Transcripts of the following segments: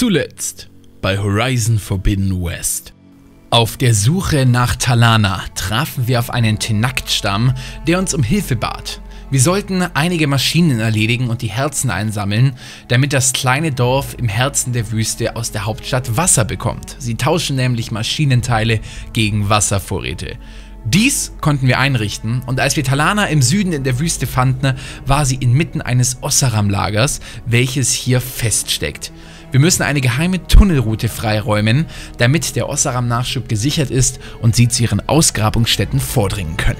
Zuletzt bei Horizon Forbidden West. Auf der Suche nach Talana trafen wir auf einen Tenakt-Stamm, der uns um Hilfe bat. Wir sollten einige Maschinen erledigen und die Herzen einsammeln, damit das kleine Dorf im Herzen der Wüste aus der Hauptstadt Wasser bekommt. Sie tauschen nämlich Maschinenteile gegen Wasservorräte. Dies konnten wir einrichten, und als wir Talana im Süden in der Wüste fanden, war sie inmitten eines Oseram-Lagers, welches hier feststeckt. Wir müssen eine geheime Tunnelroute freiräumen, damit der Oseram-Nachschub gesichert ist und sie zu ihren Ausgrabungsstätten vordringen können.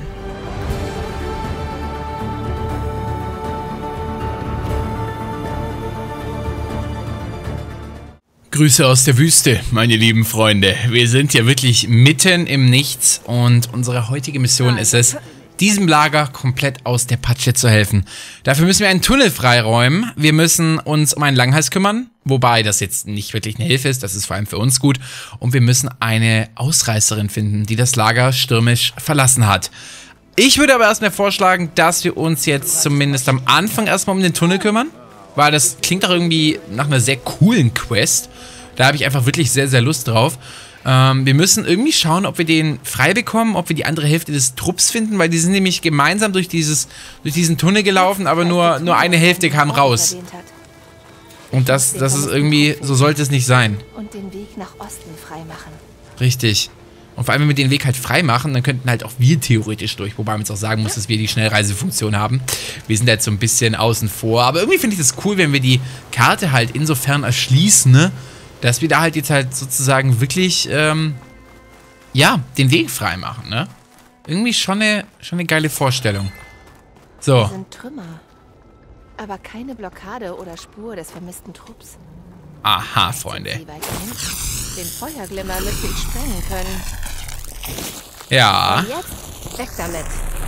Grüße aus der Wüste, meine lieben Freunde. Wir sind hier wirklich mitten im Nichts und unsere heutige Mission ist es, diesem Lager komplett aus der Patsche zu helfen. Dafür müssen wir einen Tunnel freiräumen. Wir müssen uns um einen Langhals kümmern, wobei das jetzt nicht wirklich eine Hilfe ist, das ist vor allem für uns gut. Und wir müssen eine Ausreißerin finden, die das Lager stürmisch verlassen hat. Ich würde aber erstmal vorschlagen, dass wir uns jetzt zumindest am Anfang erstmal um den Tunnel kümmern. Weil das klingt doch irgendwie nach einer sehr coolen Quest. Da habe ich einfach wirklich sehr, sehr Lust drauf. Wir müssen irgendwie schauen, ob wir den frei bekommen, ob wir die andere Hälfte des Trupps finden, weil die sind nämlich gemeinsam durch diesen Tunnel gelaufen, aber nur eine Hälfte kam raus. Und das ist irgendwie, so sollte es nicht sein. Und den Weg nach Osten freimachen. Richtig. Und vor allem, wenn wir den Weg halt frei machen, dann könnten halt auch wir theoretisch durch. Wobei man jetzt auch sagen muss, dass wir die Schnellreisefunktion haben. Wir sind da jetzt so ein bisschen außen vor. Aber irgendwie finde ich das cool, wenn wir die Karte halt insofern erschließen, ne? Dass wir da halt jetzt halt sozusagen wirklich, ja, den Weg frei machen, ne? Irgendwie schon eine geile Vorstellung. So. Das sind Trümmer. Aber keine Blockade oder Spur des vermissten Trupps. Aha, Freunde. Den Feuerglimmer müsste ich sprengen können. Ja. Und jetzt weg damit.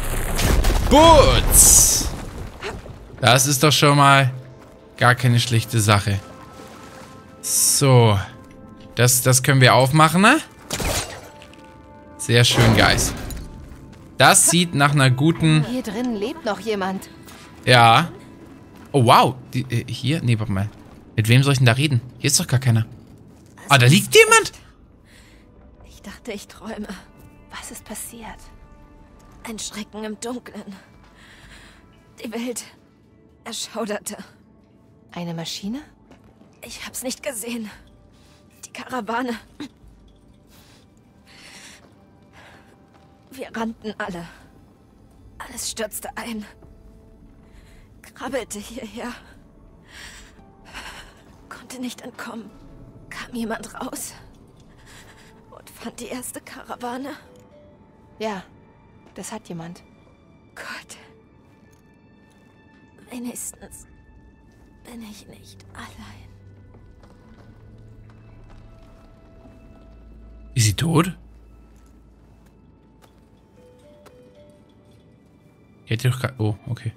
Boots! Das ist doch schon mal gar keine schlechte Sache. So. Das können wir aufmachen, ne? Sehr schön, Guys. Das sieht nach einer guten... Hier drin lebt noch jemand. Ja. Oh, wow. Hier? Nee, warte mal. Mit wem soll ich denn da reden? Hier ist doch gar keiner. Ah, da liegt jemand! Ich dachte, ich träume. Was ist passiert? Ein Schrecken im Dunkeln. Die Welt erschauderte. Eine Maschine? Ich hab's nicht gesehen. Die Karawane. Wir rannten alle. Alles stürzte ein. Krabbelte hierher. Konnte nicht entkommen. Kam jemand raus und fand die erste Karawane. Ja, das hat jemand. Gott. Wenigstens bin ich nicht allein. Ist sie tot? Die hätte doch gar... Oh, okay.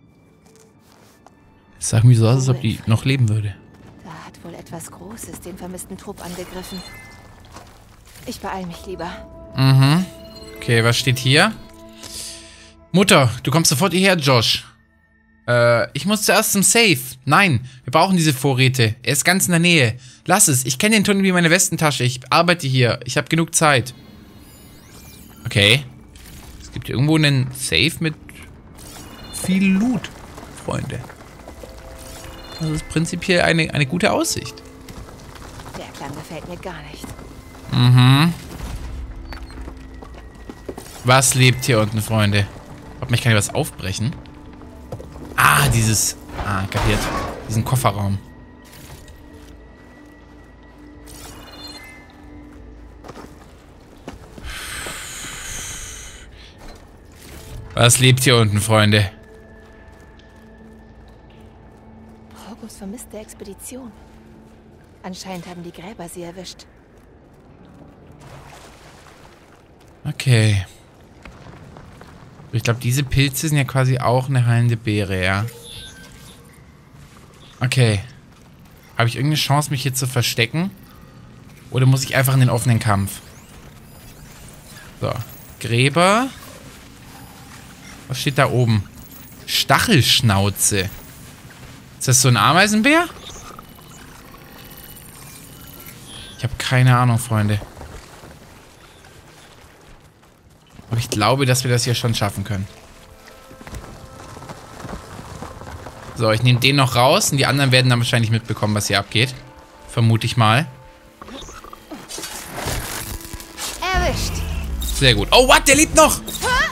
Das sah mir so aus, als ob die noch leben würde. Da hat wohl etwas Großes den vermissten Trupp angegriffen. Ich beeil mich lieber. Mhm. Okay, was steht hier? Mutter, du kommst sofort hierher, Josh. Ich muss zuerst zum Safe. Nein, wir brauchen diese Vorräte. Er ist ganz in der Nähe. Lass es. Ich kenne den Tunnel wie meine Westentasche. Ich arbeite hier. Ich habe genug Zeit. Okay. Es gibt hier irgendwo einen Safe mit viel Loot, Freunde. Das ist prinzipiell eine gute Aussicht. Der Klang gefällt mir gar nicht. Mhm. Was lebt hier unten, Freunde? Hoffentlich kann ich was aufbrechen. Ah, dieses... Ah, kapiert. Diesen Kofferraum. Was lebt hier unten, Freunde? Horgus vermisste Expedition. Anscheinend haben die Gräber sie erwischt. Okay. Ich glaube, diese Pilze sind ja quasi auch eine heilende Beere, ja. Okay. Habe ich irgendeine Chance, mich hier zu verstecken? Oder muss ich einfach in den offenen Kampf? So. Gräber. Was steht da oben? Stachelschnauze. Ist das so ein Ameisenbär? Ich habe keine Ahnung, Freunde. Aber ich glaube, dass wir das hier schon schaffen können. So, ich nehme den noch raus und die anderen werden dann wahrscheinlich mitbekommen, was hier abgeht. Vermute ich mal. Erwischt. Sehr gut. Oh, what? Der lebt noch!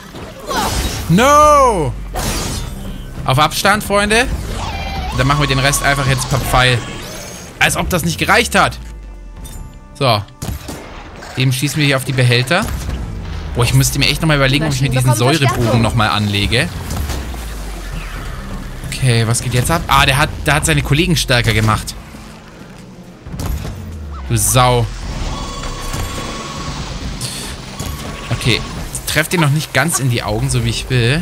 No! Auf Abstand, Freunde. Dann machen wir den Rest einfach jetzt per Pfeil. Als ob das nicht gereicht hat. So. Dem schießen wir hier auf die Behälter. Boah, ich müsste mir echt nochmal überlegen, ob ich mir diesen Säurebogen nochmal anlege. Okay, was geht jetzt ab? Ah, der hat seine Kollegen stärker gemacht. Du Sau. Okay. Trefft den noch nicht ganz in die Augen, so wie ich will.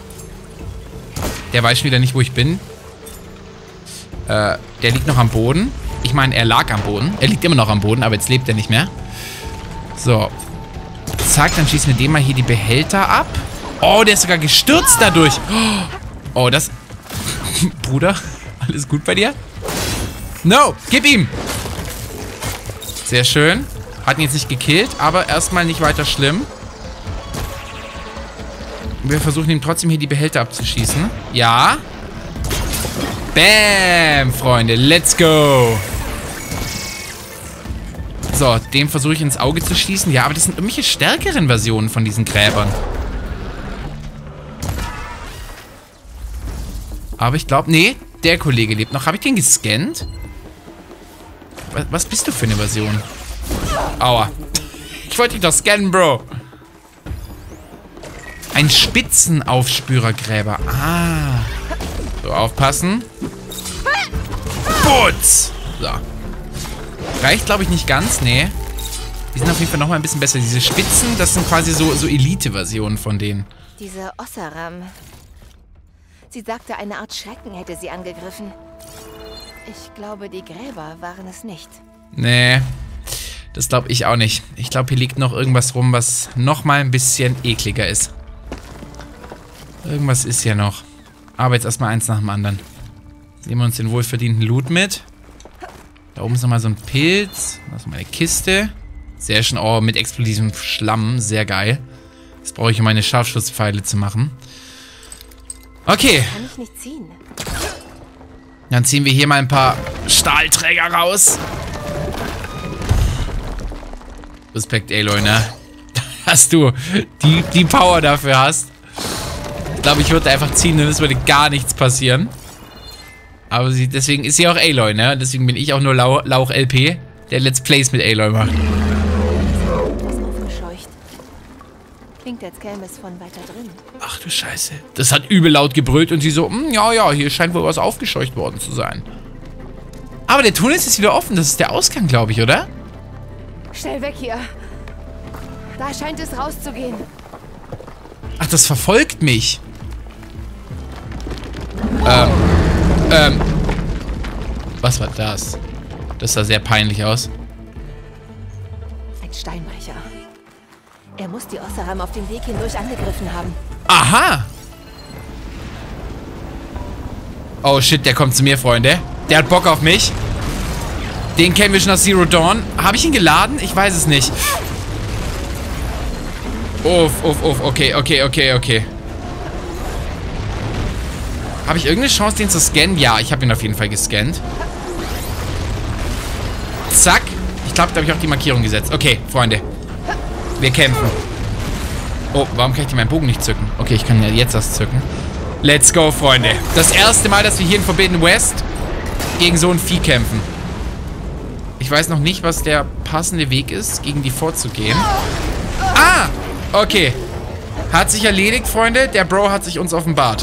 Der weiß schon wieder nicht, wo ich bin. Der liegt noch am Boden. Ich meine, er lag am Boden. Er liegt immer noch am Boden, aber jetzt lebt er nicht mehr. So. Zack, dann schießen wir dem mal hier die Behälter ab. Oh, der ist sogar gestürzt dadurch. Oh, das... Bruder, alles gut bei dir? No, gib ihm! Sehr schön. Hat ihn jetzt nicht gekillt, aber erstmal nicht weiter schlimm. Wir versuchen ihm trotzdem hier die Behälter abzuschießen. Ja. Bam, Freunde. Let's go. So, dem versuche ich ins Auge zu schießen. Ja, aber das sind irgendwelche stärkeren Versionen von diesen Gräbern. Aber ich glaube, nee, der Kollege lebt noch. Habe ich den gescannt? Was bist du für eine Version? Aua. Ich wollte dich doch scannen, Bro. Ein Spitzenaufspürergräber. Ah. So, aufpassen. Putz. So. Reicht, glaube ich, nicht ganz. Nee. Die sind auf jeden Fall nochmal ein bisschen besser. Diese Spitzen, das sind quasi so Elite-Versionen von denen. Diese Ossaram. Sie sagte, eine Art Schrecken hätte sie angegriffen. Ich glaube, die Gräber waren es nicht. Nee. Das glaube ich auch nicht. Ich glaube, hier liegt noch irgendwas rum, was nochmal ein bisschen ekliger ist. Irgendwas ist hier noch. Aber jetzt erstmal eins nach dem anderen. Nehmen wir uns den wohlverdienten Loot mit. Da oben ist nochmal so ein Pilz. Da ist nochmal eine Kiste. Sehr schön. Oh, mit explosivem Schlamm. Sehr geil. Das brauche ich, um meine Scharfschusspfeile zu machen. Okay. Kann ich nicht ziehen. Dann ziehen wir hier mal ein paar Stahlträger raus. Respekt, Aloy, ne? Dass du die Power dafür hast. Ich glaube, ich würde einfach ziehen und es würde gar nichts passieren. Aber deswegen ist sie auch Aloy, ne? Deswegen bin ich auch nur Lauch LP, der Let's Plays mit Aloy macht. Etwas aufgescheucht. Klingt, als käme es von weiter drin. Ach du Scheiße. Das hat übel laut gebrüllt und sie so, ja, hier scheint wohl was aufgescheucht worden zu sein. Aber der Tunnel ist jetzt wieder offen. Das ist der Ausgang, glaube ich, oder? Schnell weg hier. Da scheint es rauszugehen. Ach, das verfolgt mich. Was war das? Das sah sehr peinlich aus. Ein Steinbrecher. Er muss die Ossaram auf dem Weg hindurch angegriffen haben. Aha! Oh shit, der kommt zu mir, Freunde. Der hat Bock auf mich. Den kennen wir schon aus Zero Dawn. Habe ich ihn geladen? Ich weiß es nicht. Uff. Okay. Habe ich irgendeine Chance, den zu scannen? Ja, ich habe ihn auf jeden Fall gescannt. Zack. Ich glaube, da habe ich auch die Markierung gesetzt. Okay, Freunde. Wir kämpfen. Oh, warum kann ich meinen Bogen nicht zücken? Okay, ich kann ja jetzt das zücken. Let's go, Freunde. Das erste Mal, dass wir hier in Forbidden West gegen so ein Vieh kämpfen. Ich weiß noch nicht, was der passende Weg ist, gegen die vorzugehen. Ah! Okay. Hat sich erledigt, Freunde. Der Bro hat sich uns offenbart.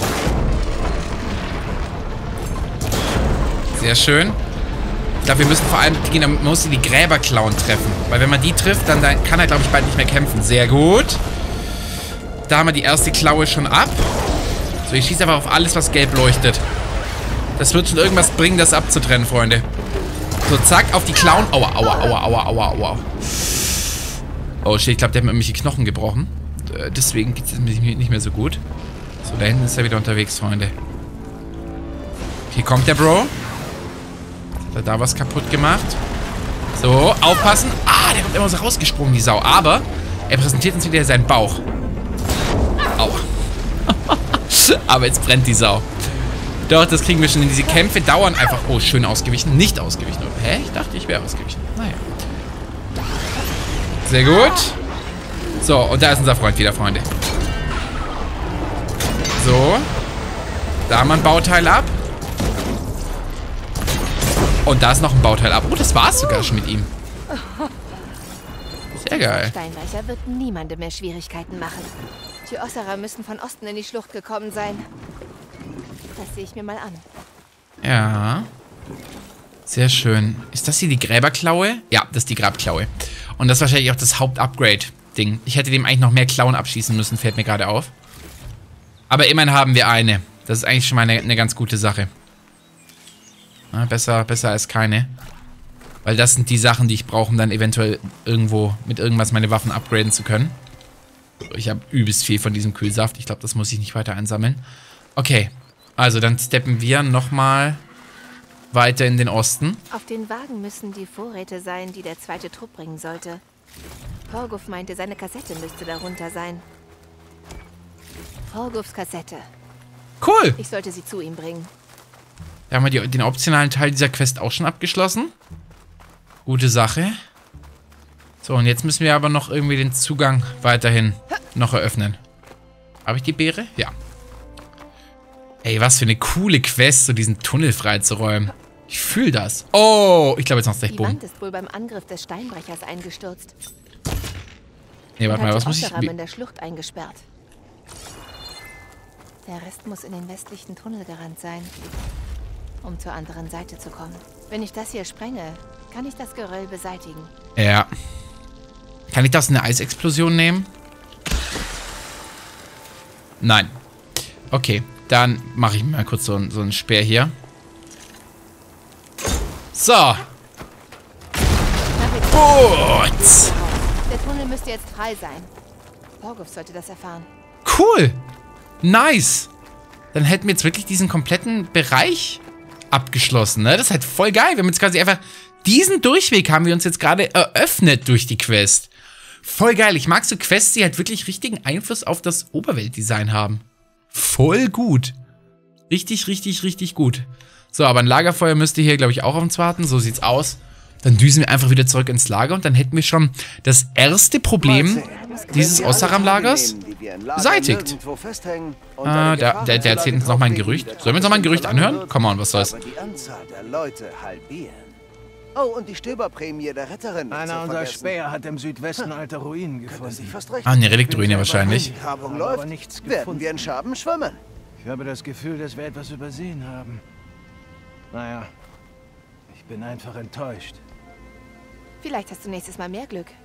Sehr schön. Ich glaube, wir müssen vor allem die Gräberklauen treffen. Weil wenn man die trifft, dann kann er, glaube ich, bald nicht mehr kämpfen. Sehr gut. Da haben wir die erste Klaue schon ab. So, ich schieße einfach auf alles, was gelb leuchtet. Das wird schon irgendwas bringen, das abzutrennen, Freunde. So, zack, auf die Klauen. Aua. Oh, shit, ich glaube, der hat mir irgendwelche Knochen gebrochen. Deswegen geht es nicht mehr so gut. So, da hinten ist er wieder unterwegs, Freunde. Hier kommt der Bro. Hat er da was kaputt gemacht? So, aufpassen. Ah, der kommt immer so rausgesprungen, die Sau. Aber er präsentiert uns wieder seinen Bauch. Aua. Aber jetzt brennt die Sau. Doch, das kriegen wir schon hin. Diese Kämpfe dauern einfach... Oh, schön ausgewichen. Nicht ausgewichen. Hä? Ich dachte, ich wäre ausgewichen. Naja. Sehr gut. So, und da ist unser Freund wieder, Freunde. So. Da haben wir ein Bauteil ab. Und da ist noch ein Bauteil ab. Oh, das war's sogar schon mit ihm. Sehr geil. Steinbrecher wird niemandem mehr Schwierigkeiten machen. Die Osserer müssen von Osten in die Schlucht gekommen sein. Das sehe ich mir mal an. Ja. Sehr schön. Ist das hier die Gräberklaue? Ja, das ist die Grabklaue. Und das ist wahrscheinlich auch das Haupt-Upgrade-Ding. Ich hätte dem eigentlich noch mehr Klauen abschießen müssen, fällt mir gerade auf. Aber immerhin haben wir eine. Das ist eigentlich schon mal eine ganz gute Sache. Na, besser als keine. Weil das sind die Sachen, die ich brauche, um dann eventuell irgendwo mit irgendwas meine Waffen upgraden zu können. Ich habe übelst viel von diesem Kühlsaft. Ich glaube, das muss ich nicht weiter einsammeln. Okay, also dann steppen wir nochmal weiter in den Osten. Auf den Wagen müssen die Vorräte sein, die der zweite Trupp bringen sollte. Horguf meinte, seine Kassette müsste darunter sein. Horgufs Kassette. Cool! Ich sollte sie zu ihm bringen. Da haben wir den optionalen Teil dieser Quest auch schon abgeschlossen. Gute Sache. So, und jetzt müssen wir aber noch irgendwie den Zugang weiterhin noch eröffnen. Habe ich die Beere? Ja. Ey, was für eine coole Quest, so diesen Tunnel freizuräumen. Ich fühle das. Oh, ich glaube jetzt noch gleich Die Boom. Wand ist wohl beim Angriff des Steinbrechers eingestürzt. Nee, warte mal, was muss ich... Osseram in der Schlucht eingesperrt. Der Rest muss in den westlichen Tunnel gerannt sein, um zur anderen Seite zu kommen. Wenn ich das hier sprenge, kann ich das Geröll beseitigen. Ja. Kann ich das in eine Eisexplosion nehmen? Nein. Okay, dann mache ich mir mal kurz so einen Speer hier. So. Gut. Der Tunnel müsste jetzt frei sein. Horguf sollte das erfahren. Cool. Nice. Dann hätten wir jetzt wirklich diesen kompletten Bereich abgeschlossen, ne? Das ist halt voll geil. Wir haben jetzt quasi einfach... Diesen Durchweg haben wir uns jetzt gerade eröffnet durch die Quest. Voll geil. Ich mag so Quests, die halt wirklich richtigen Einfluss auf das Oberweltdesign haben. Voll gut. Richtig, richtig, richtig gut. So, aber ein Lagerfeuer müsste hier, glaube ich, auch auf uns warten. So sieht's aus. Dann düsen wir einfach wieder zurück ins Lager und dann hätten wir schon das erste Problem dieses Osseram-Lagers beseitigt. Der erzählt uns nochmal ein Gerücht. Sollen wir uns nochmal ein Gerücht anhören? Come on, was soll's? Oh, und die Stöberprämie der Retterin. Einer unserer Späher hat im Südwesten alte Ruinen gefunden. Ah, eine Reliktruine wahrscheinlich. Die Grabung läuft, werden wir in Schaben schwimmen. Ich habe das Gefühl, dass wir etwas übersehen haben. Naja, ich bin einfach enttäuscht. Vielleicht hast du nächstes Mal mehr Glück.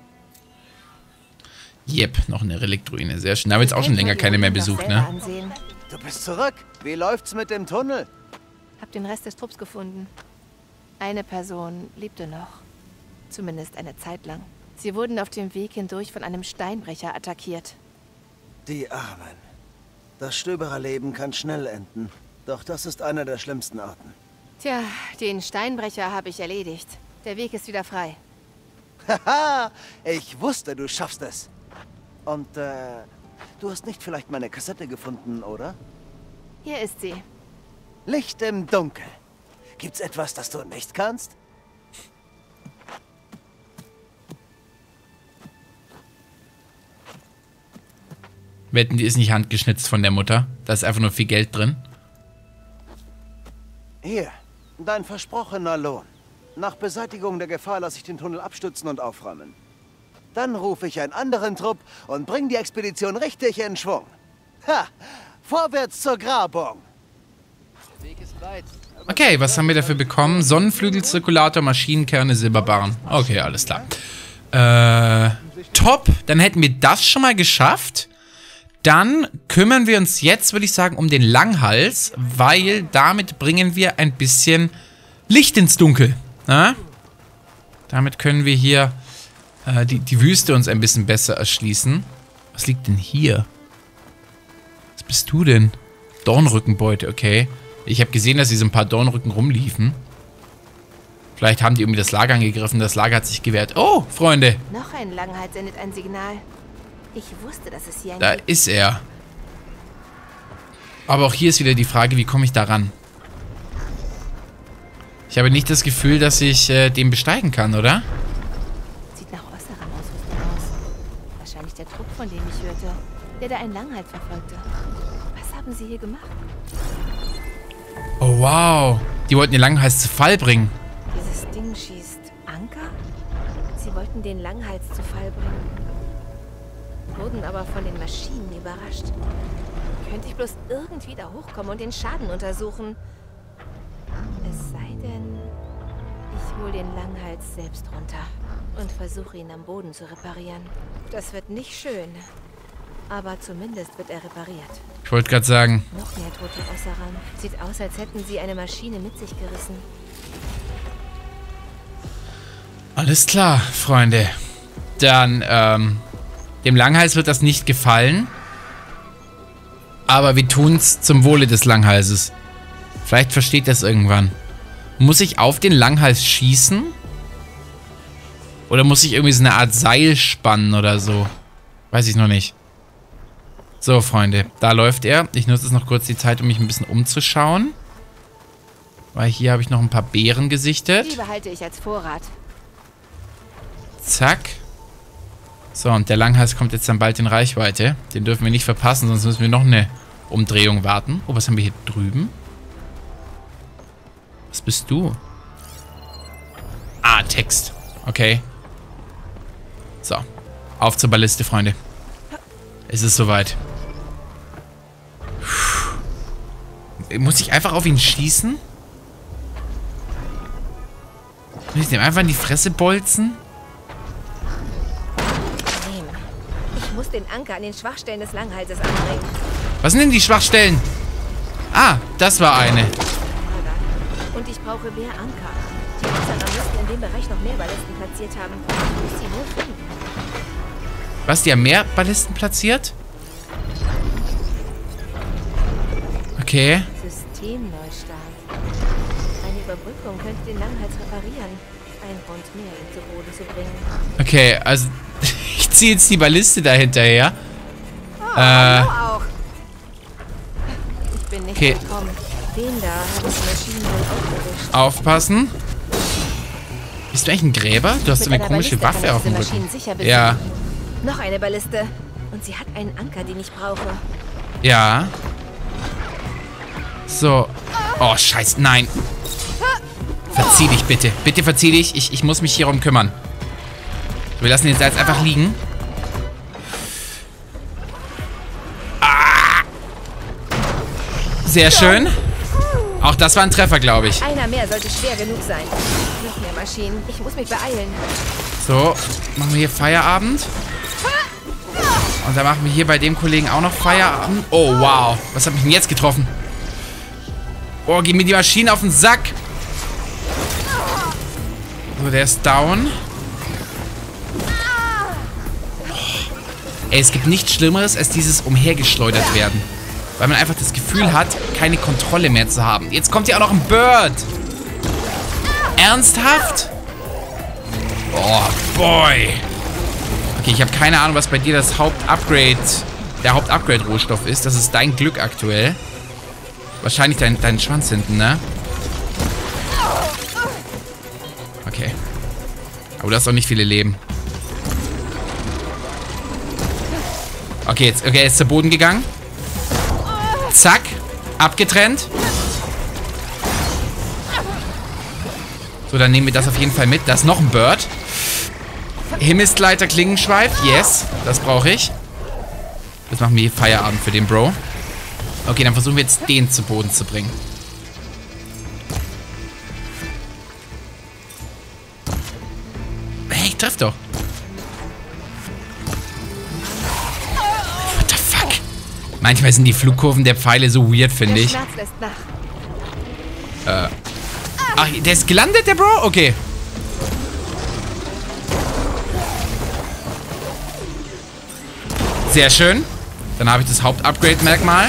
Jep, noch eine Reliktruine. Sehr schön. Da haben wir jetzt auch schon länger keine mehr besucht, ne? Du bist zurück. Wie läuft's mit dem Tunnel? Hab den Rest des Trupps gefunden. Eine Person lebte noch. Zumindest eine Zeit lang. Sie wurden auf dem Weg hindurch von einem Steinbrecher attackiert. Die Armen. Das Stöbererleben kann schnell enden. Doch das ist einer der schlimmsten Arten. Tja, den Steinbrecher habe ich erledigt. Der Weg ist wieder frei. Haha, ich wusste, du schaffst es. Und, du hast nicht vielleicht meine Kassette gefunden, oder? Hier ist sie. Licht im Dunkel. Gibt's etwas, das du nicht kannst? Wetten, die ist nicht handgeschnitzt von der Mutter. Da ist einfach nur viel Geld drin. Hier, dein versprochener Lohn. Nach Beseitigung der Gefahr lasse ich den Tunnel abstützen und aufräumen. Dann rufe ich einen anderen Trupp und bring die Expedition richtig in Schwung. Ha! Vorwärts zur Grabung! Der Weg ist weit. Okay, was haben wir dafür bekommen? Sonnenflügelzirkulator, Maschinenkerne, Silberbarren. Okay, alles klar. Top. Dann hätten wir das schon mal geschafft. Dann kümmern wir uns jetzt, würde ich sagen, um den Langhals, weil damit bringen wir ein bisschen Licht ins Dunkel. Na? Damit können wir hier die Wüste uns ein bisschen besser erschließen. Was liegt denn hier? Was bist du denn? Dornrückenbeute, okay. Ich habe gesehen, dass hier so ein paar Dornrücken rumliefen. Vielleicht haben die irgendwie das Lager angegriffen. Das Lager hat sich gewehrt. Oh, Freunde. Noch ein Langhals sendet ein Signal. Ich wusste, dass es hier ein... Da ist er. Aber auch hier ist wieder die Frage, wie komme ich da ran? Ich habe nicht das Gefühl, dass ich den besteigen kann, oder? Sieht nach Oseram-Ausrüstung aus. Wahrscheinlich der Trupp, von dem ich hörte, der da ein Langhals verfolgte. Was haben sie hier gemacht? Oh, wow. Die wollten den Langhals zu Fall bringen. Dieses Ding schießt Anker? Sie wollten den Langhals zu Fall bringen. Wurden aber von den Maschinen überrascht. Könnte ich bloß irgendwie da hochkommen und den Schaden untersuchen? Es sei denn, ich hole den Langhals selbst runter und versuche ihn am Boden zu reparieren. Das wird nicht schön, aber zumindest wird er repariert. Ich wollte gerade sagen. Noch mehr tote Oseram. Sieht aus, als hätten sie eine Maschine mit sich gerissen. Alles klar, Freunde. Dann, dem Langhals wird das nicht gefallen. Aber wir tun's zum Wohle des Langhalses. Vielleicht versteht das irgendwann. Muss ich auf den Langhals schießen? Oder muss ich irgendwie so eine Art Seil spannen oder so? Weiß ich noch nicht. So, Freunde. Da läuft er. Ich nutze jetzt noch kurz die Zeit, um mich ein bisschen umzuschauen. Weil hier habe ich noch ein paar Beeren gesichtet. Die behalte ich als Vorrat. Zack. So, und der Langhals kommt jetzt dann bald in Reichweite. Den dürfen wir nicht verpassen, sonst müssen wir noch eine Umdrehung warten. Oh, was haben wir hier drüben? Was bist du? Ah, Text. Okay. So. Auf zur Balliste, Freunde. Es ist soweit. Muss ich einfach auf ihn schießen? Muss ich dem einfach in die Fresse bolzen? Ich muss den Anker an den Schwachstellen des Langhalses anbringen. Was sind denn die Schwachstellen? Ah, das war eine. Und ich brauche mehr Anker. Die Oseram müssten in dem Bereich noch mehr Ballisten platziert haben. Ich muss sie nur finden. Was, die haben mehr Ballisten platziert? Okay. Systemneustart. Eine Überbrückung könnte den Langhals reparieren. Ein Grund mehr, ihn zu Boden zu bringen. Okay, also ich ziehe jetzt die Balliste da hinterher. Auch. Ich bin nicht okay. gekommen. Den da haben die Maschinen wohl aufgewischt. Aufpassen. Bist du eigentlich ein Gräber? Du hast so eine komische Waffe auf dem Rücken. Ja. Noch eine Balliste. Und sie hat einen Anker, den ich brauche. Ja. So. Oh, scheiße. Nein. Verzieh dich bitte. Bitte verzieh dich. Ich muss mich hierum kümmern. Wir lassen den Salz einfach liegen. Ah. Sehr schön. Auch das war ein Treffer, glaube ich. Einer mehr sollte schwer genug sein. Noch mehr Maschinen. Ich muss mich beeilen. So, machen wir hier Feierabend. Und dann machen wir hier bei dem Kollegen auch noch Feierabend. Oh, wow. Was hat mich denn jetzt getroffen? Oh, gib mir die Maschine auf den Sack. So, der ist down. Oh. Ey, es gibt nichts Schlimmeres als dieses Umhergeschleudert werden. Weil man einfach das Gefühl hat, keine Kontrolle mehr zu haben. Jetzt kommt hier auch noch ein Bird. Ernsthaft? Oh, boy. Okay, ich habe keine Ahnung, was bei dir das der Hauptupgrade-Rohstoff ist. Das ist dein Glück aktuell. Wahrscheinlich dein Schwanz hinten, ne? Okay. Aber du hast auch nicht viele Leben. Okay, er ist zu Boden gegangen. Zack. Abgetrennt. So, dann nehmen wir das auf jeden Fall mit. Da ist noch ein Bird. Himmelsgleiter Klingenschweif. Yes, das brauche ich. Jetzt machen wir hier Feierabend für den Bro. Okay, dann versuchen wir jetzt den zu Boden zu bringen. Hey, ich treff doch. What the fuck? Manchmal sind die Flugkurven der Pfeile so weird, finde ich. Ach, der ist gelandet, der Bro? Okay. Sehr schön. Dann habe ich das Hauptupgrade-Merkmal.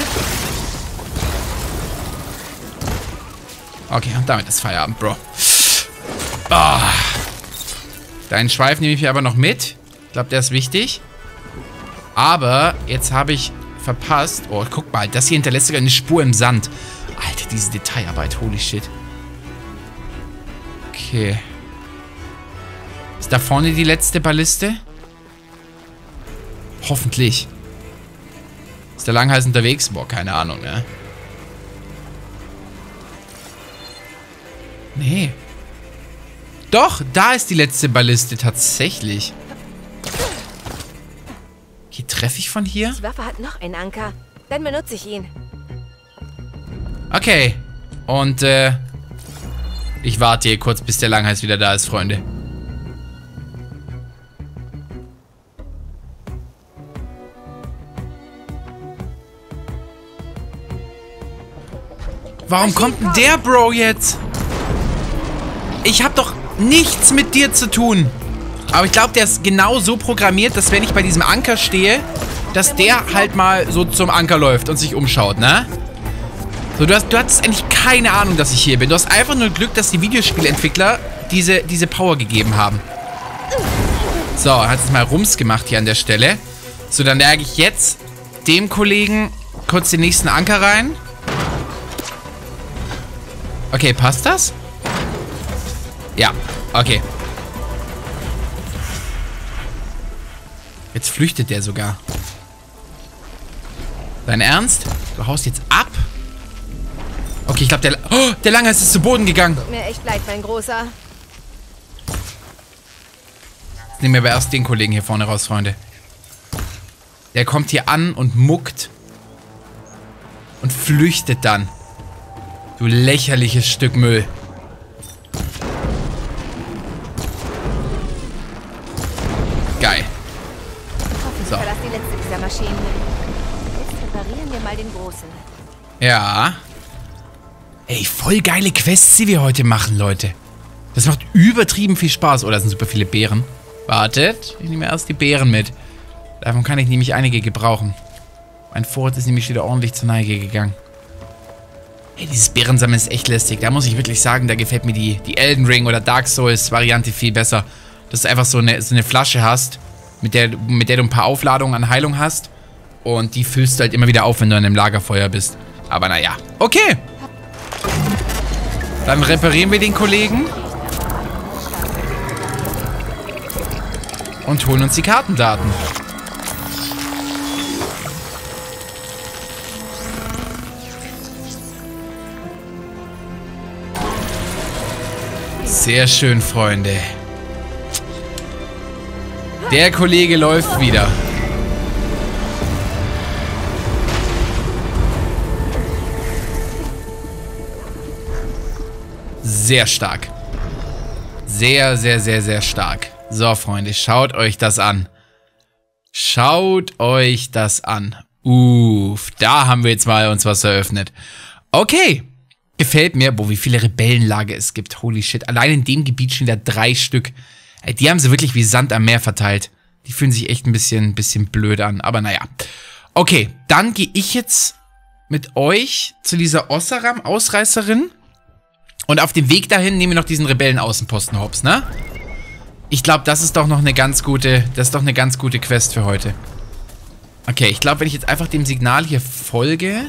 Okay, und damit ist Feierabend, Bro. Oh. Deinen Schweif nehme ich mir aber noch mit. Ich glaube, der ist wichtig. Aber jetzt habe ich verpasst. Oh, guck mal. Das hier hinterlässt sogar eine Spur im Sand. Alter, diese Detailarbeit. Holy shit. Okay. Ist da vorne die letzte Balliste? Hoffentlich. Ist der Langhals unterwegs? Boah, keine Ahnung, ne? Nee. Doch, da ist die letzte Balliste tatsächlich. Okay, treffe ich von hier? Die Waffe hat noch einen Anker. Dann benutze ich ihn. Okay. Und, ich warte hier kurz, bis der Langhals wieder da ist, Freunde. Warum kommt denn der Bro jetzt? Ich hab doch nichts mit dir zu tun. Aber ich glaube, der ist genau so programmiert, dass wenn ich bei diesem Anker stehe, dass der halt mal so zum Anker läuft und sich umschaut, ne? So, du hattest eigentlich keine Ahnung, dass ich hier bin. Du hast einfach nur Glück, dass die Videospielentwickler diese Power gegeben haben. So, hat es mal Rums gemacht hier an der Stelle. So, dann ärgere ich jetzt dem Kollegen kurz den nächsten Anker rein. Okay, passt das? Ja, okay. Jetzt flüchtet der sogar. Dein Ernst? Du haust jetzt ab? Okay, ich glaube, der Langhals ist zu Boden gegangen. Tut mir echt leid, mein Großer. Jetzt nehmen wir aber erst den Kollegen hier vorne raus, Freunde. Der kommt hier an und muckt. Und flüchtet dann. Du lächerliches Stück Müll. Geil. Hoffentlich war das die letzte dieser Maschinen. Jetzt reparieren wir mal den Großen. Ja. Ey, voll geile Quests, die wir heute machen, Leute. Das macht übertrieben viel Spaß. Oh, da sind super viele Beeren. Wartet, ich nehme erst die Beeren mit. Davon kann ich nämlich einige gebrauchen. Mein Vorrat ist nämlich wieder ordentlich zur Neige gegangen. Ey, dieses Beerensammeln ist echt lästig. Da muss ich wirklich sagen, da gefällt mir die Elden Ring oder Dark Souls Variante viel besser. Dass du einfach so eine Flasche hast, mit der du ein paar Aufladungen an Heilung hast. Und die füllst du halt immer wieder auf, wenn du an einem Lagerfeuer bist. Aber naja, okay. Dann reparieren wir den Kollegen. Und holen uns die Kartendaten. Sehr schön, Freunde. Der Kollege läuft wieder. Sehr stark. Sehr, sehr, sehr, sehr stark. So, Freunde, schaut euch das an. Schaut euch das an. Uff, da haben wir jetzt mal uns was eröffnet. Okay. Gefällt mir. Boah, wie viele Rebellenlager es gibt. Holy shit. Allein in dem Gebiet stehen da 3 Stück. Ey, die haben sie wirklich wie Sand am Meer verteilt. Die fühlen sich echt ein bisschen blöd an. Aber naja. Okay, dann gehe ich jetzt mit euch zu dieser Oseram-Ausreißerin. Und auf dem Weg dahin nehmen wir noch diesen Rebellen-Außenposten hops, ne? Ich glaube, das ist doch noch eine ganz gute, Quest für heute. Okay, ich glaube, wenn ich jetzt einfach dem Signal hier folge,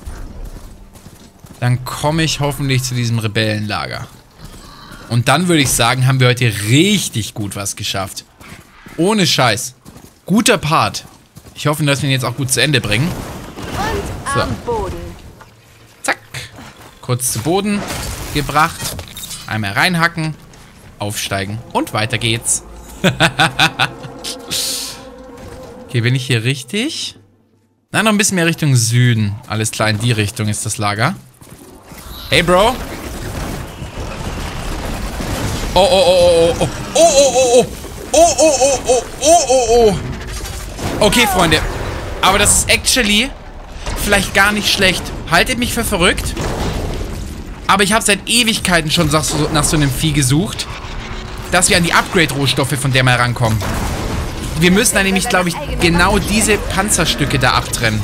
dann komme ich hoffentlich zu diesem Rebellenlager. Und dann würde ich sagen, haben wir heute richtig gut was geschafft. Ohne Scheiß. Guter Part. Ich hoffe, dass wir ihn jetzt auch gut zu Ende bringen. Und am Boden. Zack. Kurz zu Boden gebracht. Einmal reinhacken. Aufsteigen. Und weiter geht's. Okay, bin ich hier richtig? Nein, noch ein bisschen mehr Richtung Süden. Alles klar, in die Richtung ist das Lager. Hey, Bro. Oh, oh, oh, oh, oh, oh, oh, oh, oh, oh, oh, oh, oh, oh, oh. Okay, Freunde. Aber das ist actually vielleicht gar nicht schlecht. Haltet mich für verrückt. Aber ich habe seit Ewigkeiten schon nach so einem Vieh gesucht, dass wir an die Upgrade-Rohstoffe von der mal rankommen. Wir müssen dann nämlich, glaube ich, genau diese Panzerstücke da abtrennen.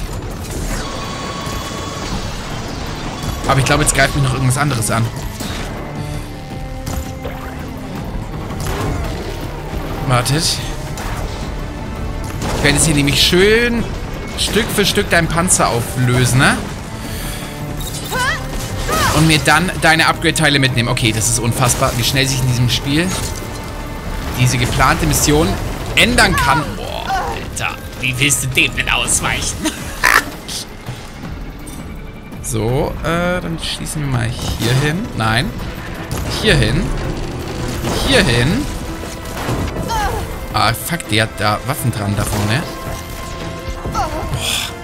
Aber ich glaube, jetzt greift mich noch irgendwas anderes an. Wartet. Ich werde jetzt hier nämlich schön Stück für Stück deinen Panzer auflösen, ne? Und mir dann deine Upgrade-Teile mitnehmen. Okay, das ist unfassbar, wie schnell sich in diesem Spiel diese geplante Mission ändern kann. Boah, Alter. Wie willst du dem denn ausweichen? So, dann schießen wir mal hier hin. Nein. Hier hin. Hier hin. Ah, fuck, der hat da Waffen dran da vorne. Boah.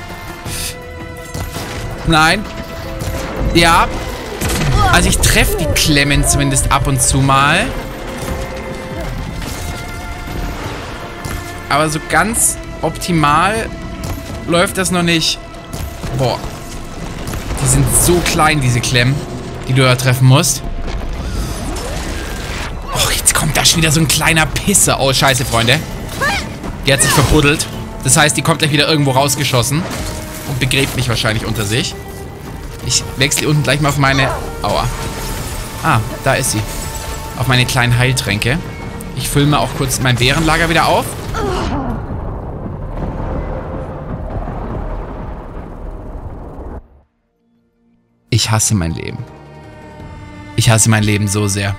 Nein. Ja. Also ich treffe die Klemmen zumindest ab und zu mal. Aber so ganz optimal läuft das noch nicht. Boah. Die sind so klein, diese Klemmen, die du da treffen musst. Oh, jetzt kommt da schon wieder so ein kleiner Pisser. Oh, scheiße, Freunde. Die hat sich verbuddelt. Das heißt, die kommt gleich wieder irgendwo rausgeschossen. Und begräbt mich wahrscheinlich unter sich. Ich wechsle unten gleich mal auf meine... Aua. Ah, da ist sie. Auf meine kleinen Heiltränke. Ich fülle mal auch kurz mein Bärenlager wieder auf. Ich hasse mein Leben. Ich hasse mein Leben so sehr.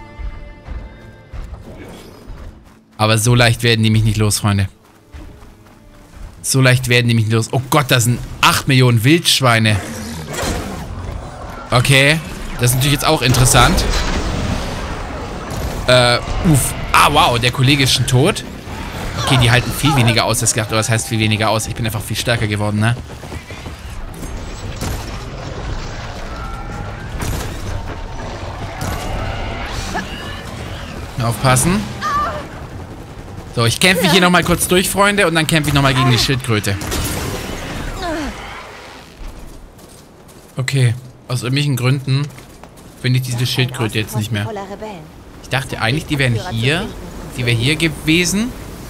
Aber so leicht werden die mich nicht los, Freunde. So leicht werden die mich nicht los. Oh Gott, das sind 8 Millionen Wildschweine. Okay. Das ist natürlich jetzt auch interessant. Uff. Ah, wow. Der Kollege ist schon tot. Okay, die halten viel weniger aus, als gedacht. Oder was heißt viel weniger aus? Ich bin einfach viel stärker geworden, ne? Aufpassen. So, ich kämpfe mich hier nochmal kurz durch, Freunde. Und dann kämpfe ich nochmal gegen die Schildkröte. Okay. Aus irgendwelchen Gründen finde ich diese Schildkröte jetzt nicht mehr. Ich dachte eigentlich, die wären hier. Die wäre hier gewesen.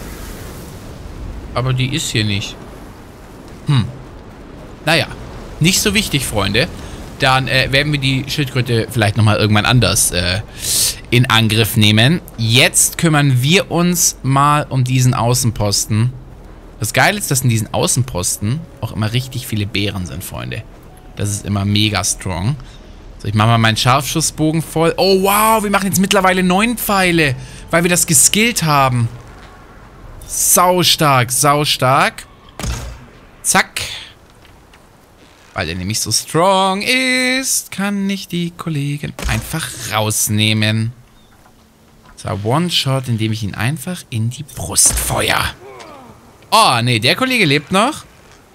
Aber die ist hier nicht. Naja. Nicht so wichtig, Freunde. Dann werden wir die Schildkröte vielleicht nochmal irgendwann anders in Angriff nehmen. Jetzt kümmern wir uns mal um diesen Außenposten. Das Geile ist, dass in diesen Außenposten auch immer richtig viele Beeren sind, Freunde. Das ist immer mega strong. So, ich mache mal meinen Scharfschussbogen voll. Oh, wow, wir machen jetzt mittlerweile 9 Pfeile, weil wir das geskillt haben. Sau stark, sau stark. Zack. Weil er nämlich so strong ist, kann ich die Kollegen einfach rausnehmen. So, One-Shot, indem ich ihn einfach in die Brust feuer. Oh, nee, der Kollege lebt noch.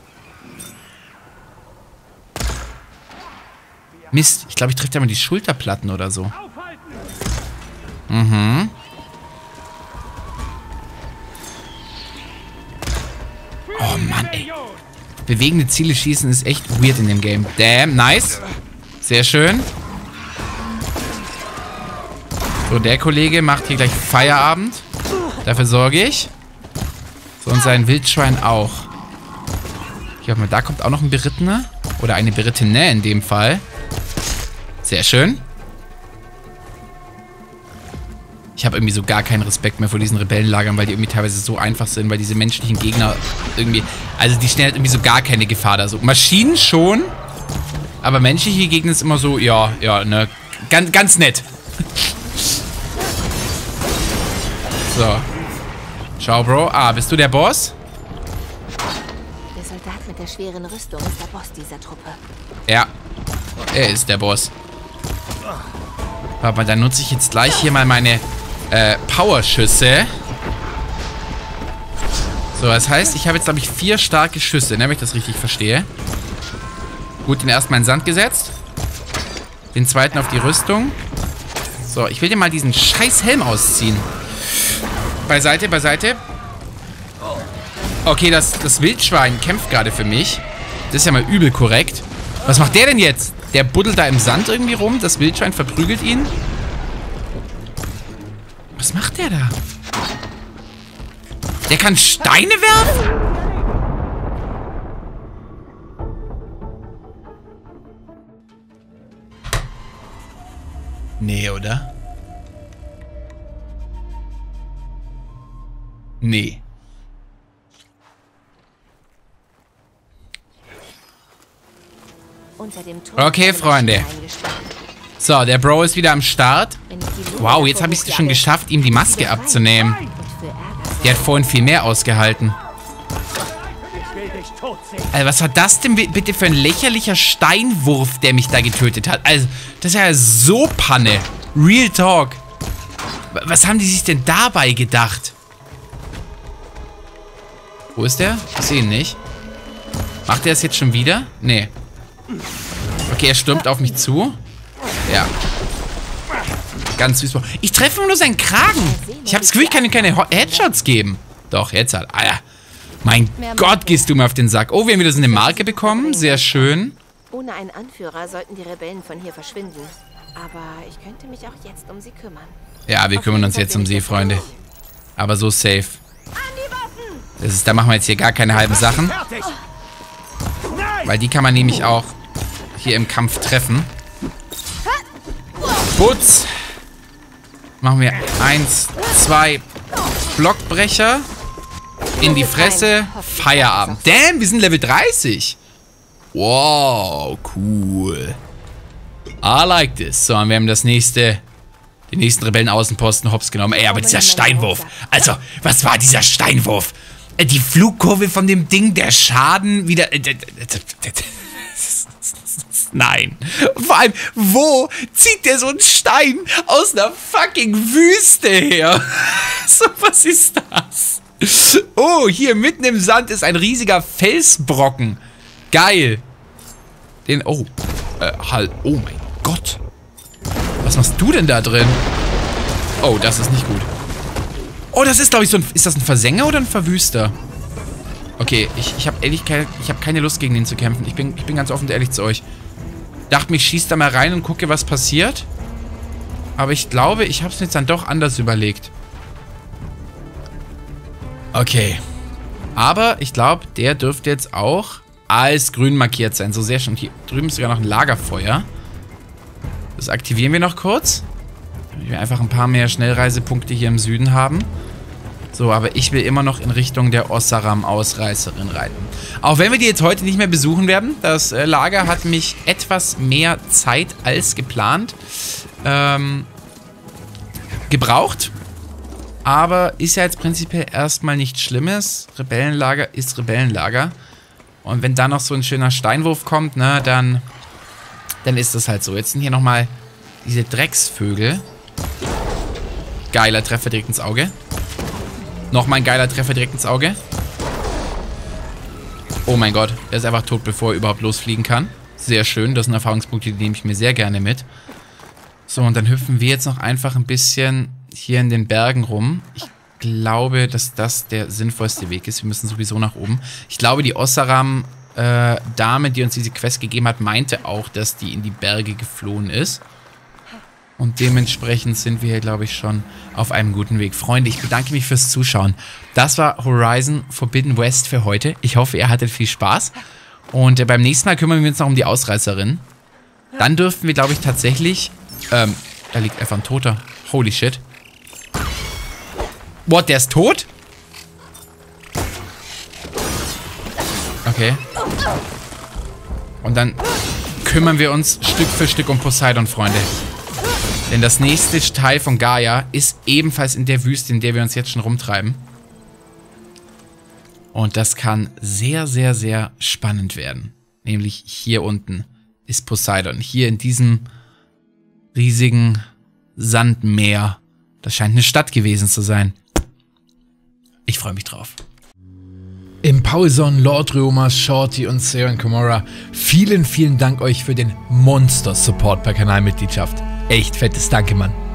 Mist, ich glaube, ich treffe da mal die Schulterplatten oder so. Mhm. Oh Mann, ey. Bewegende Ziele schießen ist echt weird in dem Game. Damn, nice. Sehr schön. So, der Kollege macht hier gleich Feierabend. Dafür sorge ich. So, und sein Wildschwein auch. Ich hoffe mal, da kommt auch noch ein Berittener. Oder eine Berittene in dem Fall. Sehr schön. Ich habe irgendwie so gar keinen Respekt mehr vor diesen Rebellenlagern, weil die irgendwie teilweise so einfach sind, weil diese menschlichen Gegner irgendwie... Also die stellen halt irgendwie so gar keine Gefahr da. So Maschinen schon, aber menschliche Gegner ist immer so, ja, ne, ganz nett. So. Ciao, Bro. Ah, bist du der Boss? Der Soldat mit der schweren Rüstung ist der Boss dieser Truppe. Ja, er ist der Boss. Aber dann nutze ich jetzt gleich hier mal meine Powerschüsse. So, das heißt, ich habe jetzt, glaube ich, 4 starke Schüsse, ne, wenn ich das richtig verstehe. Gut, den ersten mal in den Sand gesetzt. Den zweiten auf die Rüstung. So, ich will dir mal diesen scheiß Helm ausziehen. Beiseite, beiseite. Okay, das Wildschwein kämpft gerade für mich. Das ist ja mal übel korrekt. Was macht der denn jetzt? Der buddelt da im Sand irgendwie rum. Das Wildschwein verprügelt ihn. Was macht der da? Der kann Steine werfen? Nee, oder? Nee. Unter dem Turm Okay, Freunde. So, der Bro ist wieder am Start. Wow, jetzt habe ich es schon geschafft, ihm die Maske abzunehmen. Der hat vorhin viel mehr ausgehalten. Also, was war das denn bitte für ein lächerlicher Steinwurf, der mich da getötet hat? Also, das ist ja so Panne. Real Talk. Was haben die sich denn dabei gedacht? Wo ist der? Ich sehe ihn nicht. Macht er es jetzt schon wieder? Nee. Okay, er stürmt auf mich zu. Ja. Ganz süß. Ich treffe nur seinen Kragen. Ich habe das Gefühl, ich kann ihm keine Headshots geben. Doch, jetzt halt. Ah ja. Mein Gott, gehst du mir auf den Sack. Oh, wir haben wieder so eine Marke bekommen. Sehr schön. Ohne einen Anführer sollten die Rebellen von hier verschwinden. Aber ich könnte mich auch jetzt um sie kümmern. Ja, wir kümmern uns jetzt um sie, Freunde. Aber so safe. Da machen wir jetzt hier gar keine halben Sachen. Weil die kann man nämlich auch hier im Kampf treffen. Putz. Machen wir 1, 2 Blockbrecher. In die Fresse. Feierabend. Damn, wir sind Level 30. Wow, cool. I like this. So, und wir haben den nächsten Rebellen-Außenposten hops genommen. Ey, aber dieser Steinwurf. Also, was war dieser Steinwurf? Die Flugkurve von dem Ding, der Schaden wieder... Nein. Und vor allem, wo zieht der so einen Stein aus einer fucking Wüste her? So, was ist das? Oh, hier mitten im Sand ist ein riesiger Felsbrocken. Geil. Oh, oh mein Gott. Was machst du denn da drin? Oh, das ist nicht gut. Oh, das ist, glaube ich, so ein... Ist das ein Versänger oder ein Verwüster? Okay, ich habe ehrlich keine Lust, gegen den zu kämpfen. Ich bin ganz offen und ehrlich zu euch. Dachte mir, ich schieß da mal rein und gucke, was passiert. Aber ich glaube, ich habe es mir jetzt dann doch anders überlegt. Okay. Aber ich glaube, der dürfte jetzt auch als grün markiert sein. So sehr schön. Hier drüben ist sogar noch ein Lagerfeuer. Das aktivieren wir noch kurz. Damit wir einfach ein paar mehr Schnellreisepunkte hier im Süden haben. So, aber ich will immer noch in Richtung der Oseram-Ausreißerin reiten. Auch wenn wir die jetzt heute nicht mehr besuchen werden. Das Lager hat mich etwas mehr Zeit als geplant gebraucht. Aber ist ja jetzt prinzipiell erstmal nichts Schlimmes. Rebellenlager ist Rebellenlager. Und wenn da noch so ein schöner Steinwurf kommt, ne, dann ist das halt so. Jetzt sind hier nochmal diese Drecksvögel. Geiler Treffer direkt ins Auge. Nochmal ein geiler Treffer direkt ins Auge. Oh mein Gott, er ist einfach tot, bevor er überhaupt losfliegen kann. Sehr schön, das sind Erfahrungspunkte, die nehme ich mir sehr gerne mit. So, und dann hüpfen wir jetzt noch einfach ein bisschen hier in den Bergen rum. Ich glaube, dass das der sinnvollste Weg ist. Wir müssen sowieso nach oben. Ich glaube, die Oseram-Dame, die uns diese Quest gegeben hat, meinte auch, dass die in die Berge geflohen ist. Und dementsprechend sind wir hier, glaube ich, schon auf einem guten Weg. Freunde, ich bedanke mich fürs Zuschauen. Das war Horizon Forbidden West für heute. Ich hoffe, ihr hattet viel Spaß. Und beim nächsten Mal kümmern wir uns noch um die Ausreißerin. Dann dürften wir, glaube ich, tatsächlich... da liegt einfach ein Toter. Holy shit. What, der ist tot? Okay. Und dann kümmern wir uns Stück für Stück um Poseidon, Freunde. Denn das nächste Teil von Gaia ist ebenfalls in der Wüste, in der wir uns jetzt schon rumtreiben. Und das kann sehr, sehr, sehr spannend werden. Nämlich hier unten ist Poseidon. Hier in diesem riesigen Sandmeer. Das scheint eine Stadt gewesen zu sein. Ich freue mich drauf. Impulsion, Lord Riomas, Shorty und Saren Komora, vielen, vielen Dank euch für den Monster-Support per Kanalmitgliedschaft. Echt fettes Danke, Mann.